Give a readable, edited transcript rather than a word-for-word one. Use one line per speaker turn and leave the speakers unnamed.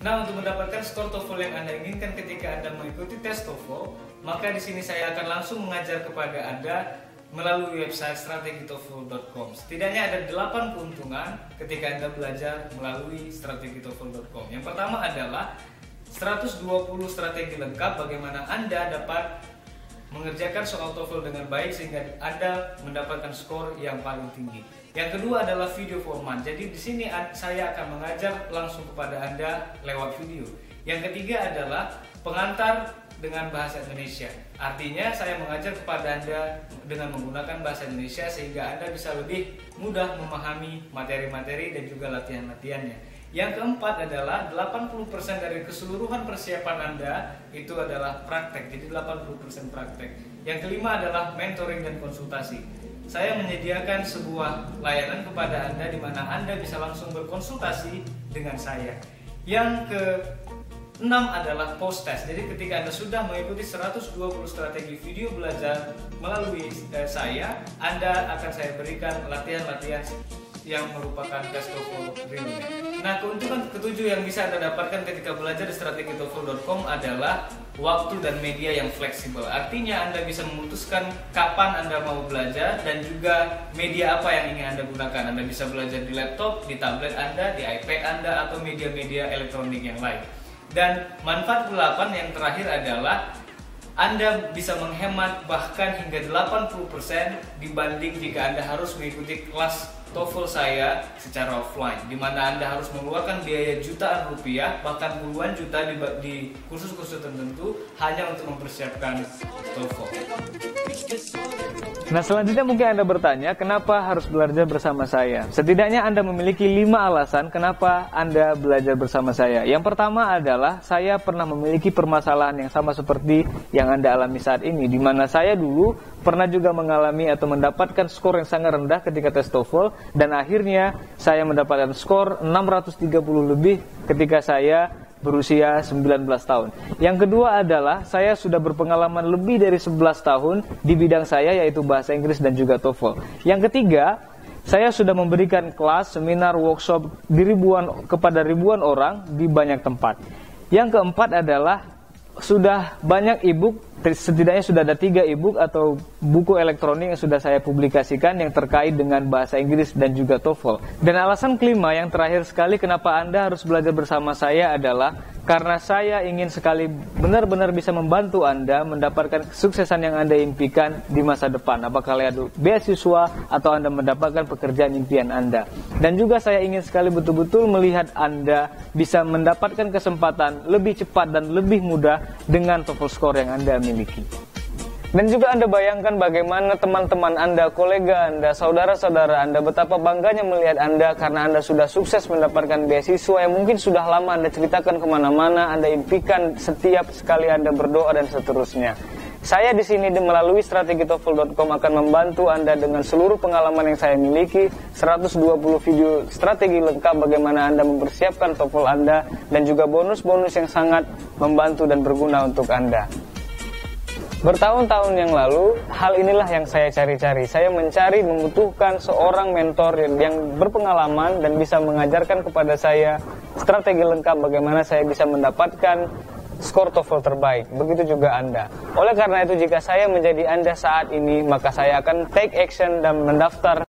Nah, untuk mendapatkan skor TOEFL yang Anda inginkan ketika Anda mengikuti tes TOEFL, maka di sini saya akan langsung mengajar kepada Anda melalui website strategitoefl.com. Setidaknya ada 8 keuntungan ketika Anda belajar melalui strategitoefl.com. Yang pertama adalah 120 strategi lengkap bagaimana Anda dapat mengerjakan soal TOEFL dengan baik sehingga Anda mendapatkan skor yang paling tinggi. Yang kedua adalah video format. Jadi di sini saya akan mengajar langsung kepada Anda lewat video. Yang ketiga adalah pengantar dengan bahasa Indonesia. Artinya saya mengajar kepada Anda dengan menggunakan bahasa Indonesia sehingga Anda bisa lebih mudah memahami materi-materi dan juga latihan-latihannya. Yang keempat adalah 80% dari keseluruhan persiapan Anda itu adalah praktek, jadi 80% praktek. Yang kelima adalah mentoring dan konsultasi. Saya menyediakan sebuah layanan kepada Anda di mana Anda bisa langsung berkonsultasi dengan saya. Yang keenam adalah post test. Jadi ketika Anda sudah mengikuti 120 strategi video belajar melalui saya, Anda akan saya berikan latihan-latihan yang merupakan tes TOEFL realnya. Nah, keuntungan ketujuh yang bisa Anda dapatkan ketika belajar di strategitoefl.com adalah waktu dan media yang fleksibel. Artinya Anda bisa memutuskan kapan Anda mau belajar dan juga media apa yang ingin Anda gunakan. Anda bisa belajar di laptop, di tablet Anda, di iPad Anda, atau media-media elektronik yang lain. Dan manfaat ke-8 yang terakhir adalah Anda bisa menghemat bahkan hingga 80% dibanding jika Anda harus mengikuti kelas TOEFL saya secara offline, di mana Anda harus mengeluarkan biaya jutaan rupiah, bahkan puluhan juta di kursus-kursus tertentu hanya untuk mempersiapkan TOEFL.
Nah, selanjutnya mungkin Anda bertanya, kenapa harus belajar bersama saya? Setidaknya Anda memiliki 5 alasan kenapa Anda belajar bersama saya. Yang pertama adalah saya pernah memiliki permasalahan yang sama seperti yang Anda alami saat ini, di mana saya dulu pernah juga mengalami atau mendapatkan skor yang sangat rendah ketika tes TOEFL, dan akhirnya saya mendapatkan skor 630 lebih ketika saya berusia 19 tahun. Yang kedua adalah saya sudah berpengalaman lebih dari 11 tahun di bidang saya, yaitu bahasa Inggris dan juga TOEFL. Yang ketiga, saya sudah memberikan kelas, seminar, workshop kepada ribuan orang di banyak tempat. Yang keempat adalah sudah banyak e-book, setidaknya sudah ada 3 e-book atau buku elektronik yang sudah saya publikasikan yang terkait dengan bahasa Inggris dan juga TOEFL. Dan alasan kelima yang terakhir sekali kenapa Anda harus belajar bersama saya adalah karena saya ingin sekali benar-benar bisa membantu Anda mendapatkan kesuksesan yang Anda impikan di masa depan, apakah lewat beasiswa atau Anda mendapatkan pekerjaan impian Anda. Dan juga saya ingin sekali betul-betul melihat Anda bisa mendapatkan kesempatan lebih cepat dan lebih mudah dengan TOEFL score yang Anda miliki. Dan juga Anda bayangkan bagaimana teman-teman Anda, kolega Anda, saudara-saudara Anda betapa bangganya melihat Anda karena Anda sudah sukses mendapatkan beasiswa yang mungkin sudah lama Anda ceritakan kemana-mana, Anda impikan setiap sekali Anda berdoa dan seterusnya. Saya di sini melalui strategitoefl.com akan membantu Anda dengan seluruh pengalaman yang saya miliki, 120 video strategi lengkap bagaimana Anda mempersiapkan TOEFL Anda, dan juga bonus-bonus yang sangat membantu dan berguna untuk Anda. Bertahun-tahun yang lalu, hal inilah yang saya cari-cari. Saya membutuhkan seorang mentor yang berpengalaman dan bisa mengajarkan kepada saya strategi lengkap bagaimana saya bisa mendapatkan skor TOEFL terbaik. Begitu juga Anda. Oleh karena itu, jika saya menjadi Anda saat ini, maka saya akan take action dan mendaftar